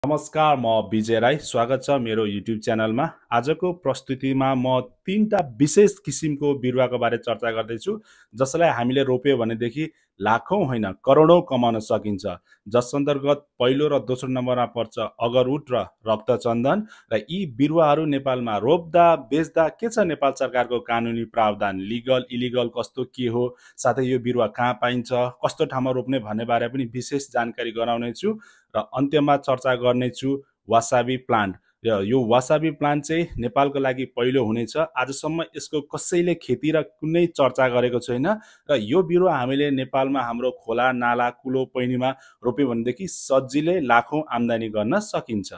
नमस्कार, म विजय राई। स्वागत छ मेरो युट्युब च्यानलमा। आजको प्रस्तुतिमा म तीनटा विशेष किसिमको बिरुवाको बारे चर्चा गर्दैछु, जसलाई हामीले रोप्यो भनेदेखि लाखौं होइन करोडौं कमाउन सकिन्छ। जस अन्तर्गत पहिलो र दोस्रो नम्बरमा पर्छ अगरवुड र रक्त चन्दन। र यी बिरुवाहरू नेपालमा रोप्दा बेच्दा के छ नेपाल सरकारको कानुनी प्रावधान, लिगल इलिगल कस्तो के हो, साथै यो बिरुवा कहाँ पाइन्छ, कस्तो ठाउँमा रोप्ने भन्ने बारे पनि विशेष जानकारी गराउने छु। र अन्त्यमा चर्चा गर्नेछु वासाबी प्लान्ट। यो वासाबी प्लान्ट चाहिँ नेपालको लागि पहिलो हुनेछ। आजसम्म यसको कसैले खेती र कुनै चर्चा गरेको छैन। र यो बिरुवा हामीले नेपालमा हाम्रो खोला नाला कुलो पैनीमा रोप्यो भनेदेखि सजिलै लाखौं आम्दानी गर्न सकिन्छ।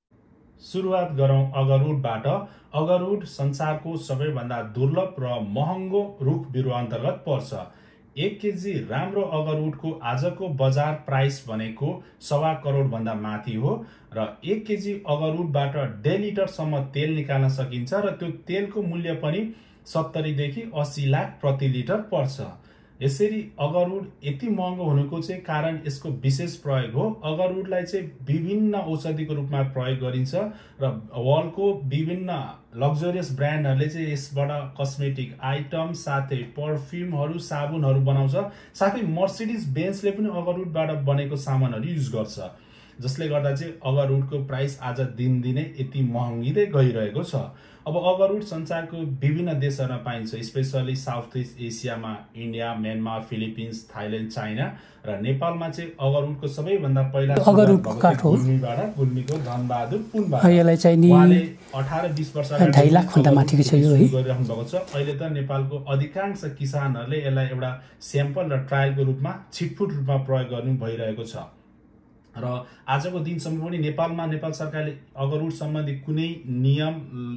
सुरुवात गरौँ अगरवुडबाट। अगरवुड संसारको सबैभन्दा दुर्लभ र महँगो रुख बिरुवा अन्तर्गत पर्छ। 1 केजी राम्रो अगरवुडको आजको बजार प्राइस भनेको 1.25 करोड भन्दा माथि हो। र 1 केजी अगरवुडबाट 1.5 लिटरसम्म तेल निकाल्न सकिन्छ। र त्यो तेलको मूल्य पनि 70 देखि 80 लाख प्रति लिटर पर्छ। यसरी अगरवुड यति महँगो हुनुको चाहिँ कारण यसको विशेष प्रयोग हो। अगरवुडलाई चाहिँ विभिन्न औषधिको रूपमा प्रयोग गरिन्छ र वर्ल्डको विभिन्न लग्जरियस ब्रान्डहरूले चाहिँ यसबाट कस्मेटिक आइटम साथै पर्फ्युमहरू साबुनहरू बनाउँछ। साथै मर्सिडिज बेन्जले पनि अगरवुडबाट बनेको सामानहरू युज गर्छ, जसले गर्दा चाहिँ अगरवुडको प्राइस आज दिनदिनै यति महँगिँदै गइरहेको छ। अब अगरवुड संसारको विभिन्न देशहरूमा पाइन्छ, स्पेशली साउथ इस्ट एसियामा India, Myanmar, Philippines, Thailand, China. र नेपालमा चाहिँ अगरवुडको सबैभन्दा पहिला अगरवुडको काठ हो। गुल्मीको धनबहादुर पुनबाट यसलाई चाहिँ नि 18-20 वर्ष 2.5 लाख भन्दा माथिको छ यो है। गरिराख्नु भएको छ। अहिले त नेपालको अधिकांश किसानहरूले यसलाई एउटा स्याम्पल र ट्रायलको रूपमा छिटफुट रूपमा प्रयोग गर्नु भइरहेको छ। र आजको दिनसम्म पनि नेपाल सरकारले अगरवुड सम्बन्धी कुनै नियम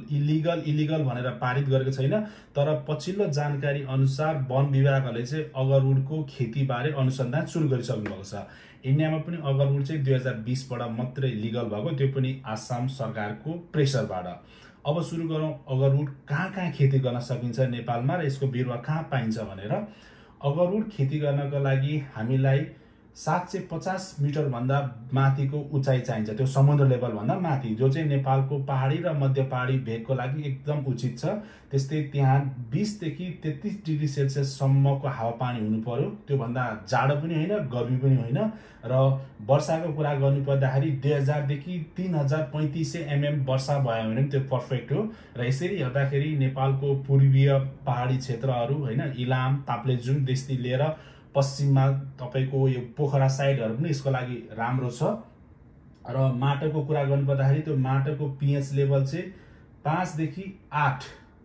इलिगल भनेर पारित गरेको छैन। तर पछिल्लो जानकारी अनुसार वन विभागले चाहिँ अगरवुडको खेतीबारे अनुसन्धान सुरु गरिसक्नु भएको छ। इन्डियामा पनि अगरवुड चाहिँ 2020बाट मात्रै लिगल भएको, त्यो पनि आसाम सरकारको प्रेसरबाट। अब सुरु गरौँ अगरवुड कहाँ खेती गर्न सकिन्छ नेपालमा र यसको बिरुवा कहाँ पाइन्छ भनेर। अगरवुड खेती गर्नको लागि हामीलाई 750 मिटर भन्दा माथिको उचाइ चाहिन्छ, त्यो समुद्र लेभल भन्दा माथि, जो चाहिँ नेपालको पहाडी र मध्य पहाडी भेगको लागि एकदम उचित छ। त्यस्तै त्यहाँ 20 देखि 33 डिग्री सेल्सियस सम्मको हावापानी हुनु पर्यो। त्यो भन्दा जाडो पनि होइन, गर्मी पनि होइन। र वर्षाको कुरा गर्नु पर्दाखेरि 2000 देखि 3500 mm वर्षा भयो भने त्यो पर्फेक्ट हो। र यसरी हेर्दाखेरि नेपालको पूर्वीय पहाडी क्षेत्रहरू होइन, इलाम, ताप्लेजुङदेखि लिएर पश्चिममा तपाईको यो पोखरा साइडहरू पनि यसको लागि राम्रो छ। र माटोको कुरा गर्नु पर्दाखेरि त्यो माटोको पीएच लेभल चाहिँ 5 देखि 8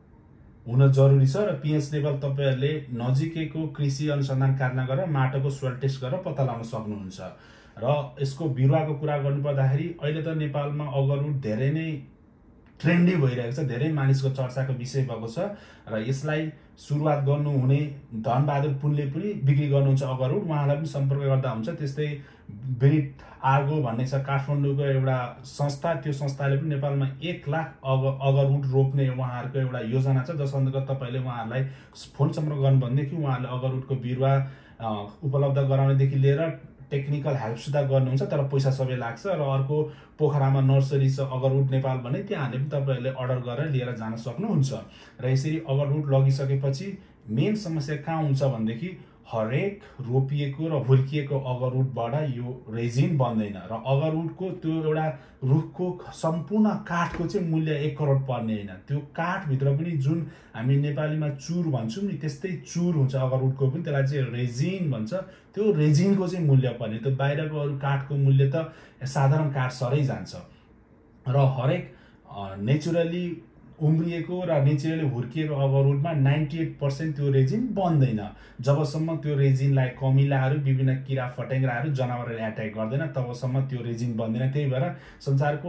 हुन जरुरी छ। र पीएच लेभल तपाईहरुले नजिकैको कृषि अनुसन्धान कार्यालयमा गएर माटोको सोइल टेस्ट गरेर पत्ता लगाउन सक्नुहुन्छ। र यसको बिरुवाको कुरा गर्नु पर्दाखेरि अहिले त नेपालमा अगरवुड धेरै नै ट्रेन्डी भइरहेको छ, धेरै मानिसको चर्चाको विषय भएको छ। र यसलाई सुरुवात गर्नुहुने धनबहादुर पुनले पनि बिक्री गर्नुहुन्छ अगरवुड, उहाँलाई पनि सम्पर्क गर्दा हुन्छ। त्यस्तै ब्रिट आर्गो भन्ने छ काठमाडौँको एउटा संस्था, त्यो संस्थाले पनि नेपालमा 1 लाख अगरवुड रोप्ने उहाँहरूको एउटा योजना छ, जस अन्तर्गत तपाईले उहाँहरूलाई फोन सम्पर्क गर्नु भनेदेखि उहाँहरूले अगरवुडको बिरुवा उपलब्ध गराउनेदेखि लिएर टेक्निकल हेल्प सुधा गर्नुहुन्छ। तर पैसा सबै लाग्छ। र अर्को पोखरामा नर्सरी छ अगरवुड नेपाल भन्ने, त्यहाँले पनि तपाईहरुले अर्डर गरेर लिएर जान सक्नुहुन्छ। र यसरी अगरवुड लगिसकेपछि मेन समस्या कहाँ हुन्छ भनेदेखि हरेक रोपिएको र हुर्किएको अगरवुडबाट यो रेजिन बन्दैन। र अगरवुडको त्यो एउटा रुखको सम्पूर्ण काठको चाहिँ मूल्य 1 करोड पर्ने होइन। त्यो काठभित्र पनि जुन हामी नेपालीमा चुर भन्छौँ नि, त्यस्तै चुर हुन्छ अगरवुडको पनि, त्यसलाई चाहिँ रेजिन भन्छ। त्यो रेजिनको चाहिँ मूल्य पर्ने, त्यो बाहिरको अरू काठको मूल्य त साधारण काठ सरै जान्छ। र हरेक नेचुरली उम्रिएको र नेचुरली हुर्किएको अगरवुडमा 98% त्यो रेजिन बन्दैन। जबसम्म त्यो रेजिनलाई कमिलाहरू, विभिन्न किरा फटेङ्ग्राहरू, जनावरले एट्याक गर्दैन, तबसम्म त्यो रेजिन बन्दैन। त्यही भएर संसारको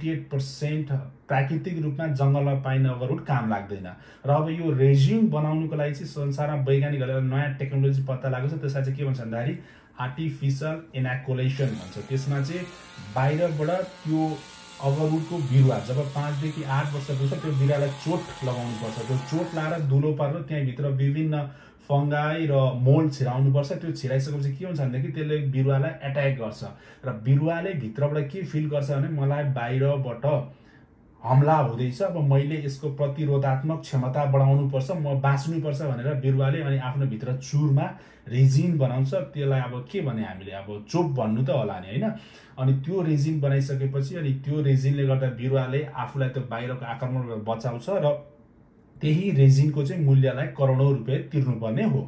98% प्राकृतिक रूपमा जङ्गलमा पाइने अगरवुड काम लाग्दैन। र अब यो रेजिन बनाउनुको लागि चाहिँ संसारमा वैज्ञानिकहरूले नयाँ टेक्नोलोजी पत्ता लागेको छ। त्यसलाई चाहिँ के भन्छ भन्दाखेरि आर्टिफिसियल इनएकुलेसन भन्छ। त्यसमा चाहिँ बाहिरबाट त्यो अगरवुडको बिरुवा जब 5 देखि 8 वर्ष पुग्छ त्यो बिरुवालाई चोट लगाउनु पर्छ। त्यो चोट लगाएर दुलो पारेर त्यहाँभित्र विभिन्न फङ्गाई र मोल्ड छिराउनुपर्छ। त्यो छिराइसकेपछि के हुन्छ भनेदेखि त्यसले बिरुवालाई एट्याक गर्छ र बिरुवाले भित्रबाट के फिल गर्छ भने मलाई बाहिरबाट हमला हुँदैछ, अब मैले यसको प्रतिरोधात्मक क्षमता बढाउनुपर्छ, म बाँच्नुपर्छ भनेर बिरुवाले अनि आफ्नो भित्र चुरमा रेजिन बनाउँछ। त्यसलाई अब के भने हामीले अब चोप भन्नु त होला नि होइन। अनि त्यो रेजिन बनाइसकेपछि अनि त्यो रेजिनले गर्दा बिरुवाले आफूलाई त्यो बाहिरको आक्रमणबाट बचाउँछ र त्यही रेजिनको चाहिँ मूल्यलाई करोडौँ रुपियाँ तिर्नुपर्ने हो।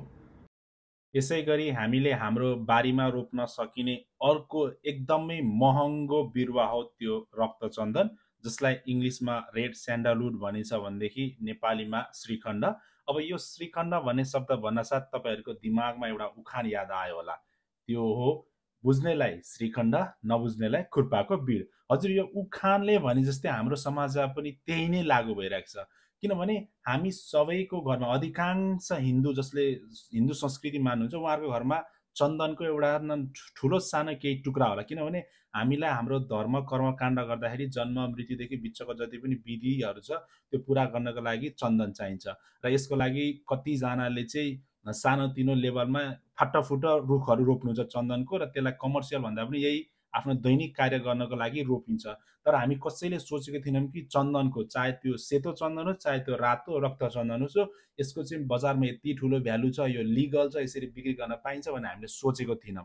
यसै गरी हामीले हाम्रो बारीमा रोप्न सकिने अर्को एकदमै महँगो बिरुवा हो त्यो रक्तचन्दन, जसलाई इङ्ग्लिसमा रेड स्यान्डलवुड भनिन्छ भनेदेखि नेपालीमा श्रीखण्ड। अब यो श्रीखण्ड भन्ने शब्द भन्नासाथ तपाईँहरूको दिमागमा एउटा उखान याद आयो होला, त्यो हो बुझ्नेलाई श्रीखण्ड, नबुझ्नेलाई खुर्पाको बिड। हजुर, यो उखानले भने जस्तै हाम्रो समाजमा पनि त्यही नै लागू भइरहेको छ। किनभने हामी सबैको घरमा अधिकांश हिन्दू जसले हिन्दू संस्कृति मान्नुहुन्छ उहाँहरूको घरमा चन्दनको एउटा ठुलो सानो केही टुक्रा होला। किनभने हामीलाई हाम्रो धर्म कर्मकाण्ड गर्दाखेरि जन्म मृत्युदेखि बिचको जति पनि विधिहरू छ त्यो पुरा गर्नको लागि चन्दन चाहिन्छ। र यसको लागि कतिजनाले चाहिँ सानोतिनो लेभलमा फाटाफुट रुखहरू रोप्नुहुन्छ चन्दनको, र त्यसलाई कमर्सियल भन्दा पनि यही आफ्नो दैनिक कार्य गर्नको लागि रोपिन्छ। तर हामी कसैले सोचेको थिएनौँ कि चन्दनको, चाहे त्यो सेतो चन्दन होस् चाहे त्यो रातो रक्त चन्दन होस्, यसको चाहिँ बजारमा यति ठुलो भ्यालु छ, यो लिगल छ, यसरी बिक्री गर्न पाइन्छ भन्ने हामीले सोचेको थिएनौँ।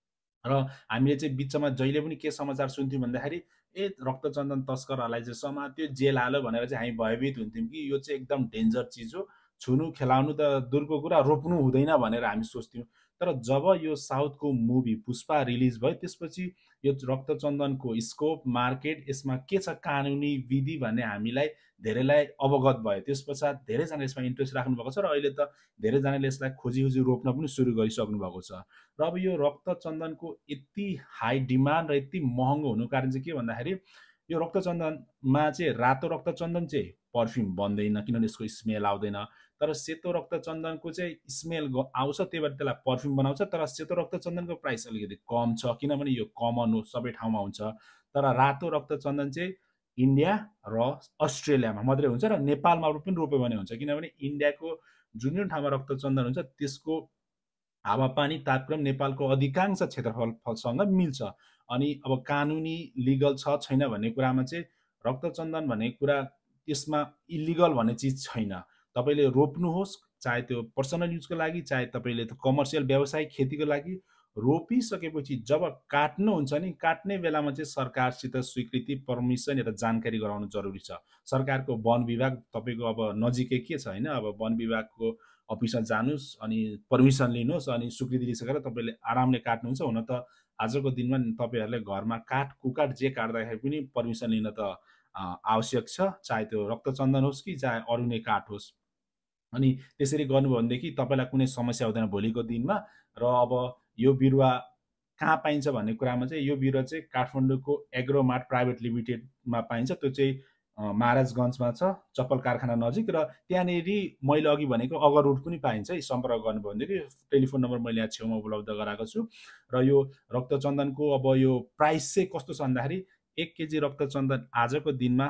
र हामीले चाहिँ बिचमा जहिले पनि के समाचार सुन्थ्यौँ भन्दाखेरि रक्तचन्दन तस्करहरूलाई चाहिँ समात्यो, जेल हाल्यो भनेर चाहिँ हामी भयभीत हुन्थ्यौँ कि यो चाहिँ एकदम डेन्जर चिज हो, छुनु खेलाउनु त दूरको कुरा, रोप्नु हुँदैन भनेर हामी सोच्थ्यौँ। तर जब यो साउथको मुभी पुष्पा रिलिज भयो त्यसपछि यो रक्तचन्दनको स्कोप, मार्केट, यसमा के छ कानुनी विधि भन्ने हामीलाई धेरैलाई अवगत भयो। त्यस पश्चात धेरैजना यसमा इन्ट्रेस्ट राख्नु भएको छ र अहिले त धेरैजनाले यसलाई खोजी रोप्न पनि सुरु गरिसक्नु भएको छ। र अब यो रक्तचन्दनको यति हाई डिमान्ड र यति महँगो हुनुको कारण चाहिँ के भन्दाखेरि यो रक्तचन्दनमा चाहिँ रातो रक्तचन्दन चाहिँ पर्फ्युम बन्दैन किनभने यसको स्मेल आउँदैन, तर सेतो रक्तचन्दनको चाहिँ स्मेल आउँछ, त्यही भएर त्यसलाई पर्फ्युम बनाउँछ। तर सेतो रक्तचन्दनको प्राइस अलिकति कम छ किनभने यो कमन हो, सबै ठाउँमा हुन्छ। तर रातो रक्तचन्दन चाहिँ इन्डिया र अस्ट्रेलियामा मात्रै हुन्छ र नेपालमा पनि रोप्यो भने हुन्छ, किनभने इन्डियाको जुन जुन ठाउँमा रक्तचन्दन हुन्छ त्यसको हावापानी तापक्रम नेपालको अधिकांश क्षेत्रफलसँग मिल्छ। अनि अब कानुनी लिगल छ छैन भन्ने कुरामा चाहिँ रक्तचन्दन भन्ने कुरा त्यसमा इलिगल भन्ने चिज छैन। तपाईँले रोप्नुहोस्, चाहे त्यो पर्सनल युजको लागि चाहे तपाईँले त्यो कमर्सियल व्यावसायिक खेतीको लागि रोपिसकेपछि जब काट्नुहुन्छ नि, काट्ने बेलामा चाहिँ सरकारसित स्वीकृति, पर्मिसन या त जानकारी गराउनु जरुरी छ। सरकारको वन विभाग तपाईँको अब नजिकै के छ होइन, अब वन विभागको अफिसमा जानुहोस् अनि पर्मिसन लिनुहोस् अनि स्वीकृति लिइसकेर तपाईँले आरामले काट्नुहुन्छ। हुन त आजको दिनमा तपाईँहरूले घरमा काठ कुकाठ जे काट्दाखेरि पनि पर्मिसन लिन त आवश्यक छ, चाहे त्यो रक्तचन्दन होस् कि चाहे अरू नै काठ होस्। अनि त्यसरी गर्नुभयो भनेदेखि तपाईँलाई कुनै समस्या हुँदैन भोलिको दिनमा। र अब यो बिरुवा कहाँ पाइन्छ भन्ने कुरामा चाहिँ यो बिरुवा चाहिँ काठमाडौँको एग्रोमार्ट प्राइभेट लिमिटेडमा पाइन्छ। त्यो चाहिँ महाराजगञ्जमा छ, चप्पल कारखाना नजिक। र त्यहाँनिर मैले अघि भनेको अगरवुड पनि पाइन्छ है, सम्पर्क गर्नुभयो भनेदेखि टेलिफोन नम्बर मैले यहाँ छेउमा उपलब्ध गराएको छु। र यो रक्तचन्दनको अब यो प्राइस चाहिँ कस्तो छ भन्दाखेरि 1 केजी रक्तचन्दन आजको दिनमा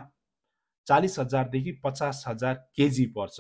40,000 देखि 50,000 केजी पर्छ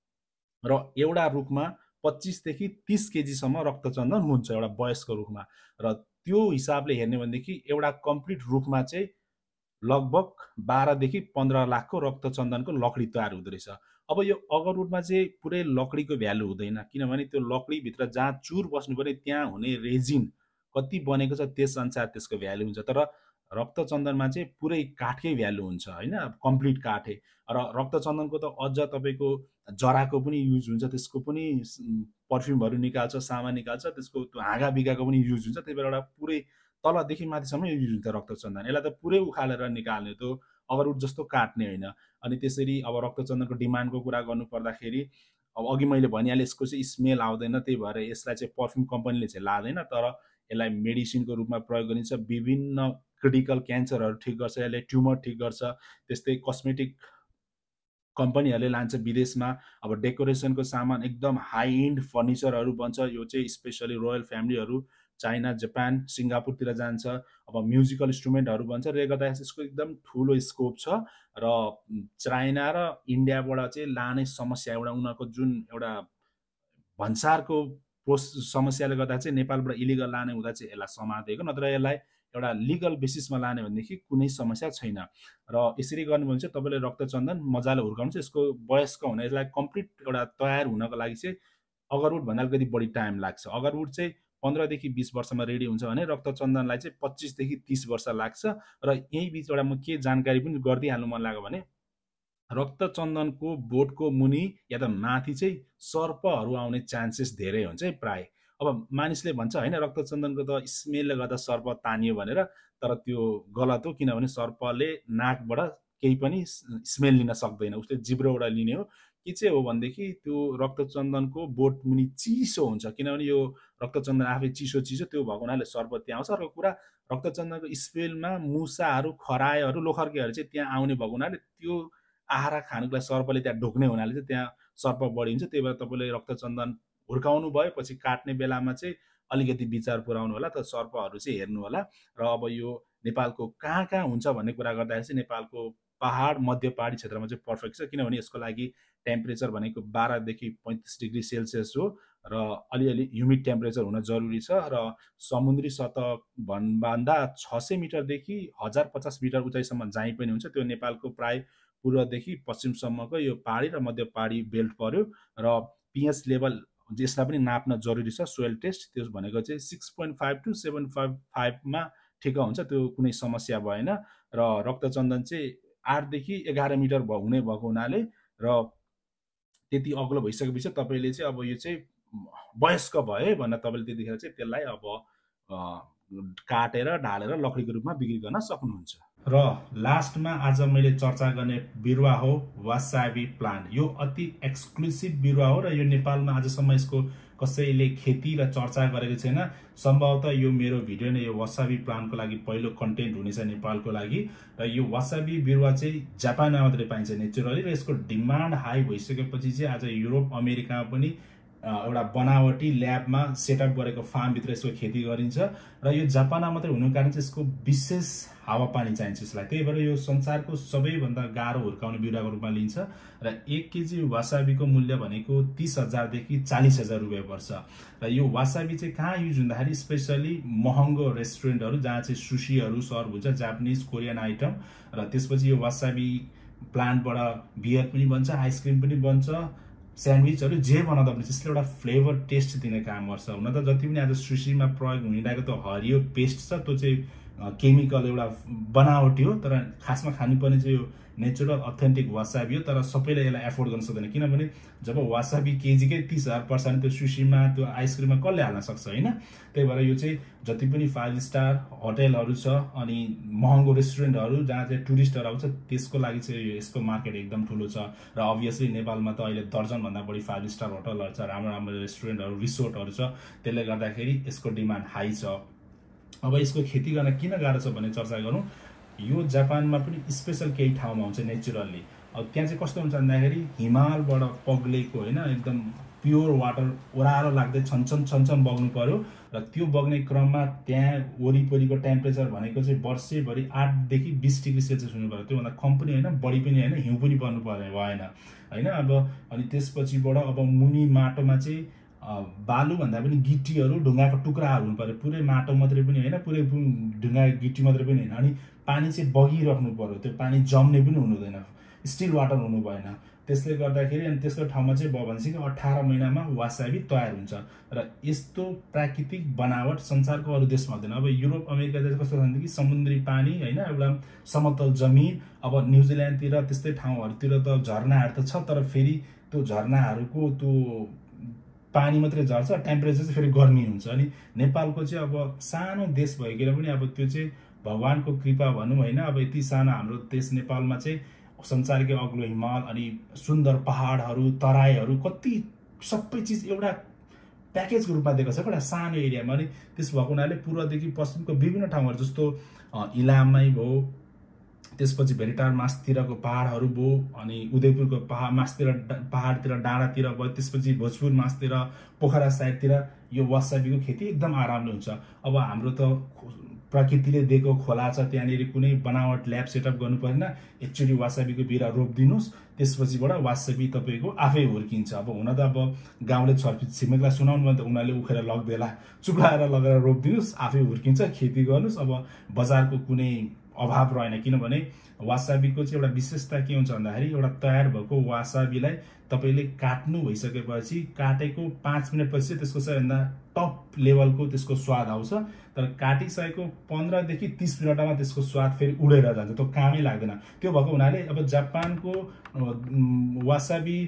र एउटा रुखमा 25 देखि 30 केजीसम्म रक्तचन्दन हुन्छ एउटा वयस्क रुखमा। र त्यो हिसाबले हेर्ने भनेदेखि एउटा कम्प्लिट रुखमा चाहिँ लगभग 12 देखि 15 लाखको रक्तचन्दनको लकडी तयार हुँदो रहेछ। अब यो अगरवुडमा चाहिँ पुरै लकडीको भ्यालु हुँदैन किनभने त्यो लकडीभित्र जहाँ चुर बस्नु पर्ने त्यहाँ हुने रेजिन कति बनेको छ त्यस अनुसार त्यसको भ्यालु हुन्छ। तर रक्तचन्दनमा चाहिँ पुरै काठकै भ्यालु हुन्छ होइन, कम्प्लिट काठै। र रक्तचन्दनको त अझ तपाईँको जराको पनि युज हुन्छ, त्यसको पनि पर्फ्युमहरू निकाल्छ, सामान निकाल्छ, त्यसको त्यो हाँगा बिगाको पनि युज हुन्छ। त्यही भएर एउटा पुरै तलदेखि माथिसम्म युज हुन्छ रक्तचन्दन। यसलाई त पुरै उखालेर निकाल्ने, त्यो अगरवुड जस्तो काट्ने होइन। अनि त्यसरी अब रक्तचन्दनको डिमान्डको कुरा गर्नु पर्दाखेरि अब अघि मैले भनिहालेँ यसको चाहिँ स्मेल आउँदैन, त्यही भएर यसलाई चाहिँ पर्फ्युम कम्पनीले चाहिँ लाँदैन। तर यसलाई मेडिसिनको रूपमा प्रयोग गरिन्छ, विभिन्न क्रिटिकल क्यान्सरहरू ठिक गर्छ, यसले ट्युमर ठिक गर्छ। त्यस्तै कस्मेटिक कम्पनीहरूले लान्छ विदेशमा। अब डेकोरेसनको सामान एकदम हाई एन्ड फर्निचरहरू बन्छ, यो चाहिँ स्पेसली रोयल फ्यामिलीहरू चाइना, जापान, सिङ्गापुरतिर जान्छ। अब म्युजिकल इन्स्ट्रुमेन्टहरू बन्छ, र गर्दा यसको एकदम ठुलो स्कोप छ। र चाइना र इन्डियाबाट चाहिँ लाने समस्या एउटा उनीहरूको जुन एउटा भन्सारको समस्याले गर्दा चाहिँ नेपालबाट इलिगल लाने हुँदा चाहिँ यसलाई समातेको, नत्र यसलाई एउटा लिगल बेसिसमा लाने भनेदेखि कुनै समस्या छैन। र यसरी गर्नुभयो भने चाहिँ तपाईँले रक्तचन्दन मजाले हुर्काउनुहुन्छ। यसको वयस्क हुन, यसलाई कम्प्लिट एउटा तयार हुनको लागि चाहिँ अगरवुड भन्दा अलिकति बढी टाइम लाग्छ। अगरवुड चाहिँ 15 देखि 20 वर्षमा रेडी हुन्छ भने रक्तचन्दनलाई चाहिँ 25 देखि 30 वर्ष लाग्छ। र यही बिचबाट म के जानकारी पनि गरिदिइहाल्नु मन लाग्यो भने रक्तचन्दनको बोटको मुनि या त माथि चाहिँ सर्पहरू आउने चान्सेस धेरै हुन्छ है प्राय। अब मानिसले भन्छ होइन रक्तचन्दनको त स्मेलले गर्दा सर्प तानियो भनेर, तर त्यो गलत हो, किनभने सर्पले नाकबाट केही पनि स्मेल लिन सक्दैन, उसले जिब्रोबाट लिने हो। के चाहिँ हो भनेदेखि त्यो रक्तचन्दनको बोट मुनि चिसो हुन्छ, किनभने यो रक्तचन्दन आफै चिसो चिसो त्यो भएको हुनाले सर्प त्यहाँ आउँछ। अर्को कुरा रक्तचन्दनको स्मेलमा मुसाहरू, खरायोहरू, लोखर्केहरू चाहिँ त्यहाँ आउने भएको हुनाले त्यो आहारा खानुको लागि सर्पले त्यहाँ ढोक्ने हुनाले चाहिँ त्यहाँ सर्प बढी हुन्छ। त्यही भएर तपाईँले रक्तचन्दन हुर्काउनु भयो, पछि काट्ने बेलामा चाहिँ अलिकति विचार पुऱ्याउनु होला, त सर्पहरू चाहिँ हेर्नु होला। र अब यो नेपालको कहाँ कहाँ हुन्छ भन्ने कुरा गर्दाखेरि चाहिँ नेपालको पहाड, मध्य पहाडी क्षेत्रमा चाहिँ पर्फेक्ट छ, किनभने यसको लागि टेम्परेचर भनेको 12 देखि 35 डिग्री सेल्सियस हो र अलिअलि ह्युमिड टेम्परेचर हुन जरुरी छ। र समुद्री सतह भन्दा 600 मिटरदेखि 1050 मिटर उचाइसम्म जाई पनि हुन्छ। त्यो नेपालको प्राय पूर्वदेखि पश्चिमसम्मको यो पहाडी र मध्य पहाडी बेल्ट पर्यो। र पिएच लेभल यसलाई पनि नाप्न जरुरी छ, सोइल टेस्ट, त्यो भनेको चाहिँ 6.5 to 7.5 मा ठिक हुन्छ, त्यो कुनै समस्या भएन। र रक्तचन्दन चाहिँ 8 देखि 11 मिटर हुने भएको हुनाले र त्यति अग्लो भइसकेपछि तपाईँले चाहिँ अब यो चाहिँ वयस्क भयो भनेर तपाईँले त्यतिखेर चाहिँ त्यसलाई अब काटेर ढालेर लकडीको रूपमा बिक्री गर्न सक्नुहुन्छ। र लास्टमा आज मैले चर्चा गर्ने बिरुवा हो वासाबी प्लान्ट। यो अति एक्सक्लुसिभ बिरुवा हो र यो नेपालमा आजसम्म यसको कसैले खेती र चर्चा गरेको छैन। सम्भवतः यो मेरो भिडियो नै यो वासाबी प्लान्टको लागि पहिलो कन्टेन्ट हुनेछ नेपालको लागि। र यो वासाबी बिरुवा चाहिँ जापानमा मात्रै पाइन्छ नेचुरली, र यसको डिमान्ड हाई भइसकेपछि चाहिँ आज युरोप अमेरिकामा पनि एउटा बनावटी ल्याबमा सेटअप गरेको फार्मभित्र यसको खेती गरिन्छ। र यो जापानमा मात्रै हुनुको कारण चाहिँ यसको विशेष हावापानी चाहिन्छ यसलाई, त्यही भएर यो संसारको सबैभन्दा गाह्रो हुर्काउने बिरुवाको रूपमा लिन्छ। र 1 केजी वासाबीको मूल्य भनेको 30,000 देखि 40,000 रुपियाँ पर्छ। र यो वासाबी चाहिँ कहाँ युज हुँदाखेरि स्पेसली महँगो रेस्टुरेन्टहरू जहाँ चाहिँ सुशीहरू सर्भ हुन्छ, जापानिज कोरियन आइटम। र त्यसपछि यो वासाबी प्लान्टबाट बियर पनि बन्छ, आइसक्रिम पनि बन्छ, स्यान्डविचहरू जे बनाउँदा पनि त्यसले एउटा फ्लेभर टेस्ट दिने काम गर्छ। हुन त जति पनि आज सुशीमा प्रयोग हुनिरहेको त हरियो पेस्ट छ, त्यो चाहिँ केमिकल एउटा बनावटी हो, तर खासमा खानुपर्ने चाहिँ यो नेचुरल अथेन्टिक वासाबी हो। तर सबैले यसलाई एफोर्ड गर्न सक्दैन, किनभने जब वासाबी केजीकै 30,000 पर्छ भने त्यो सुशीमा, त्यो आइसक्रिममा कसले हाल्न सक्छ होइन। त्यही भएर यो चाहिँ जति पनि 5 स्टार होटेलहरू छ अनि महँगो रेस्टुरेन्टहरू जहाँ चाहिँ टुरिस्टहरू आउँछ त्यसको लागि चाहिँ यसको मार्केट एकदम ठुलो छ। र अभियसली नेपालमा त अहिले दर्जनभन्दा बढी 5 स्टार होटलहरू छ, राम्रो राम्रो रेस्टुरेन्टहरू, रिसोर्टहरू छ, त्यसले गर्दाखेरि यसको डिमान्ड हाई छ। अब यसको खेती गर्न किन गाह्रो छ भन्ने चर्चा गरौँ। यो जापानमा पनि स्पेशल केही ठाउँमा हुन्छ नेचुरल्ली। अब त्यहाँ चाहिँ कस्तो हुन्छ भन्दाखेरि हिमालबाट पग्लेको होइन एकदम प्योर वाटर ओह्रालो लाग्दै छन्छन बग्नु पर्यो। र त्यो बग्ने क्रममा त्यहाँ वरिपरिको टेम्परेचर भनेको चाहिँ वर्षैभरि 8 देखि 20 डिग्री सेल्सियस हुनु पर्यो, त्योभन्दा कम पनि होइन, बढी पनि होइन, हिउँ पनि पर्नु भएन होइन। अब अनि त्यसपछिबाट अब मुनि माटोमा चाहिँ बालुभन्दा पनि गिटीहरू, ढुङ्गाको टुक्राहरू हुनु पर्यो, पुरै माटो मात्रै पनि होइन, पुरै ढुङ्गा गिटी मात्रै पनि होइन। अनि पानी चाहिँ बगिराख्नु पर्यो, त्यो पानी जम्ने पनि हुनु हुँदैन, स्टिल वाटर हुनु भएन। त्यसले गर्दाखेरि अनि त्यस्तो ठाउँमा चाहिँ भयो भनेपछि 18 महिनामा वासाबी तयार हुन्छ। र यस्तो प्राकृतिक बनावट संसारको अरू देशमा हुँदैन। अब युरोप अमेरिका चाहिँ कस्तो छ भनेदेखि समुद्री पानी होइन, एउटा समतल जमिन। अब न्युजिल्यान्डतिर त्यस्तै ठाउँहरूतिर त झरनाहरू त छ, तर फेरि त्यो झरनाहरूको त्यो पानी मात्रै झर्छ, टेम्परेचर चाहिँ फेरि गर्मी हुन्छ। अनि नेपालको चाहिँ अब सानो देश भइकन पनि अब त्यो चाहिँ भगवानको कृपा भनौँ होइन। अब यति सानो हाम्रो देश नेपालमा चाहिँ संसारकै अग्लो हिमाल अनि सुन्दर पहाडहरू, तराईहरू, कति सबै चिज एउटा प्याकेजको रूपमा दिएको छ एउटा सानो एरियामा। अनि त्यस भएको हुनाले पूर्वदेखि पश्चिमको विभिन्न ठाउँहरू जस्तो इलाममै भयो, त्यसपछि भेरिटार मासतिरको पहाडहरू भयो, अनि उदयपुरको पहाडतिर डाँडातिर भयो, त्यसपछि भोजपुर मासतिर, पोखरा साइडतिर यो वासाबीको खेती एकदम आरामले हुन्छ। अब हाम्रो त प्रकृतिले दिएको खोला छ त्यहाँनिर कुनै बनावट ल्याब सेटअप गर्नु पर्दैन, एकचोटि वासाबीको बिरुवा रोपिदिनुहोस्, त्यसपछिबाट वासाबी तपाईँको आफै हुर्किन्छ। अब हुन त अब गाउँले छरपित छिमेकलाई सुनाउनु भने त उनीहरूले उखेर लग्देला, चुक्लाएर लगेर रोपिदिनुहोस्, आफै हुर्किन्छ, खेती गर्नुहोस्। अब बजारको कुनै अभाव रहेन, किनभने वासाबीको चाहिँ एउटा विशेषता के हुन्छ भन्दाखेरि एउटा तयार भएको वासाबीलाई तपाईँले काट्नु भइसकेपछि काटेको 5 मिनटपछि त्यसको सबैभन्दा टप लेभलको त्यसको स्वाद आउँछ, तर काटिसकेको 15 देखि 30 मिनटमा त्यसको स्वाद फेरि उडेर जान्छ, त्यो कामै लाग्दैन। त्यो भएको हुनाले अब जापानको वासाबी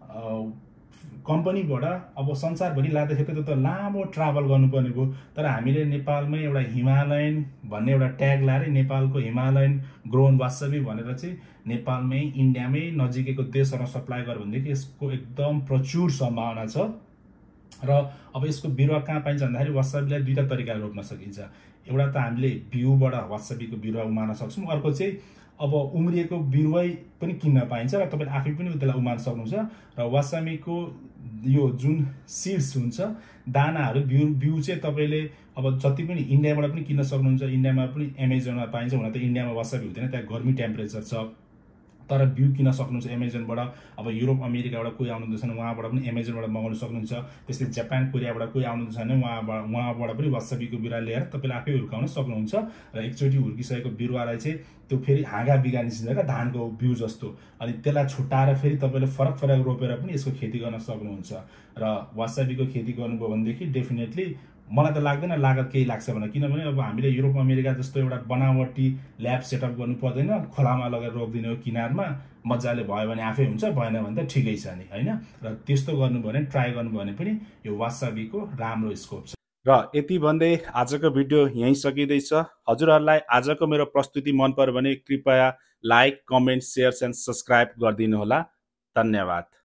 कम्पनीबाट अब संसारभरि लाँदाखेरि त लामो ट्राभल गर्नुपर्ने भयो, तर हामीले नेपालमै एउटा हिमालयन भन्ने एउटा ट्याग लाएर नेपालको हिमालयन ग्रोन वासाबी भनेर चाहिँ नेपालमै इन्डियामै नजिकैको देशहरूमा सप्लाई गर्यो भनेदेखि यसको एकदम प्रचुर सम्भावना छ। र अब यसको बिरुवा कहाँ पाइन्छ भन्दाखेरि वासाबीलाई दुईटा तरिकाले रोप्न सकिन्छ। एउटा त हामीले बिउबाट वासाबीको बिरुवा उमार्न सक्छौँ, अर्को चाहिँ अब उम्रिएको बिरुवै पनि किन्न पाइन्छ र तपाईँले आफै पनि त्यसलाई उमार्न सक्नुहुन्छ। र वासाबीको यो जुन सिड्स हुन्छ, दानाहरू, बिउ चाहिँ तपाईँले अब जति पनि इन्डियाबाट पनि किन्न सक्नुहुन्छ, इन्डियामा पनि एमाजोनमा पाइन्छ। हुन त इन्डियामा वासाबी हुँदैन, त्यहाँ गर्मी टेम्परेचर छ, तर बिउ किन्न सक्नुहुन्छ एमाजोनबाट। अब युरोप अमेरिकाबाट कोही आउनुहुन्छ भने उहाँबाट पनि एमाजोनबाट मगाउन सक्नुहुन्छ। त्यस्तै जापान कोरियाबाट कोही आउनुहुन्छ भने उहाँबाट पनि वासाबीको बिरुवा लिएर तपाईँले आफै हुर्काउन सक्नुहुन्छ। र एकचोटि हुर्किसकेको बिरुवालाई चाहिँ त्यो फेरि हाँगा बिगा निस्किन्छ क्या धानको बिउ जस्तो, अनि त्यसलाई छुट्टाएर फेरि तपाईँले फरक फरक रोपेर पनि यसको खेती गर्न सक्नुहुन्छ। र वासाबीको खेती गर्नुभयो भनेदेखि डेफिनेटली मलाई त लाग्दैन लागत केही लाग्छ भने, किनभने अब हामीले युरोप अमेरिका जस्तो एउटा बनावटी ल्याब सेटअप गर्नु पर्दैन, खोलामा लगेर रोपिदिने हो किनारमा, मजाले भयो भने आफै हुन्छ, भएन भने त ठिकै छ नि, होइन। र त्यस्तो गर्नुभयो भने, ट्राई गर्नुभयो भने पनि यो वासाबीको राम्रो स्कोप छ। र यति भन्दै आजको भिडियो यहीँ सकिँदैछ। हजुरहरूलाई आजको मेरो प्रस्तुति मन पर्यो भने कृपया like, comment, share and subscribe गरिदिनु होला। धन्यवाद।